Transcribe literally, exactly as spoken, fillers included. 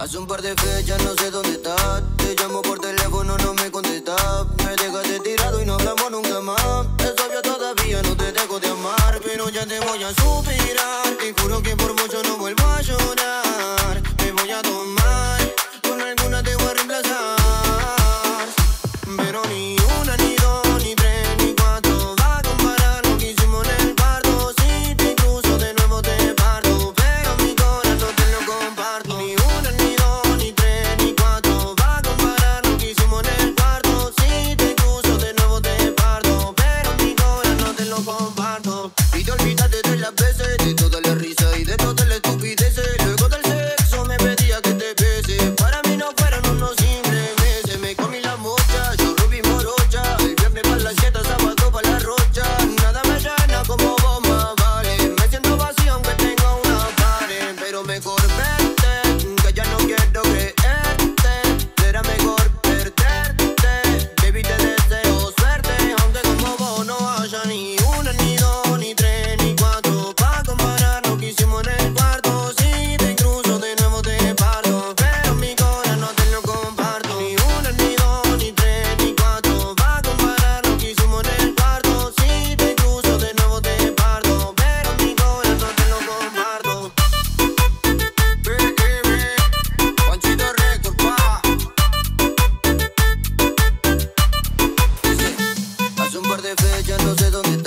Hace un par de fechas no sé dónde estás. Te llamo por teléfono, no me contestas. Me dejaste tirado y no hablamos nunca más. Es obvio, todavía no te dejo de amar, pero ya te voy a superar. Te juro que por mucho no vuelvo a llorar. Me voy a tomar, con alguna te voy a reemplazar. Pero ni una, ni dos, ni tres, ni cuatro va a comparar lo que hicimos en el cuarto. Si te cruzo de nuevo te parto, pero mi corazón no te lo comparto. Ni una, ni dos, ni tres, ni cuatro va a comparar lo que hicimos en el cuarto. Si te cruzo de nuevo te parto, pero mi corazón no te lo comparto. Y te olvidaste de las veces, de toda la risa y de toda la estupidez. Luego del sexo me pedía que te bese. Para mí no fueron unos simples besos. Me comí la mocha, yo rubí morocha. El viernes para la siesta, sábado para la rocha. Nada me llena como vos más vale. Me siento vacío aunque tengo una pared. Pero mejor verte, que ya no quiero creerte. Será mejor perderte. Baby, te deseo suerte, aunque como vos no haya ni una, ni dos, ni tres, ni cuatro pa' comparar lo que hicimos en el cuarto. Si te cruzo de nuevo te parto, pero mi corazón no te lo comparto. Ni una, ni dos, ni tres, ni cuatro pa' comparar lo que hicimos en el cuarto. Si te cruzo de nuevo te parto, pero mi corazón no te lo comparto. Juanchito Record, pa. Hace un par de fechas no sé dónde